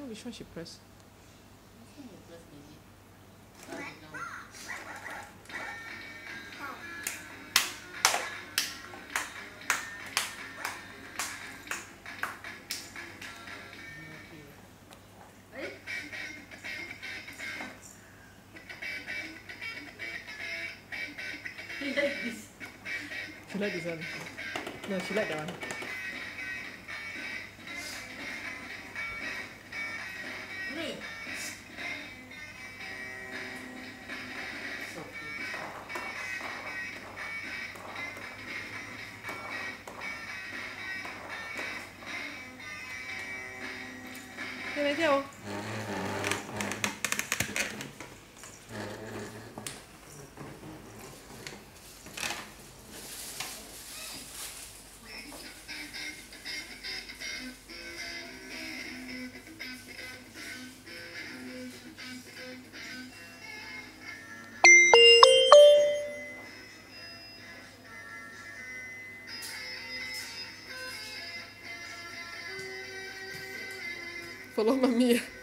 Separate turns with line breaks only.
know which one she pressed.
She like this.
She like this one. No, she like that one.
Me.
Hey, 来跳哦。follow mommy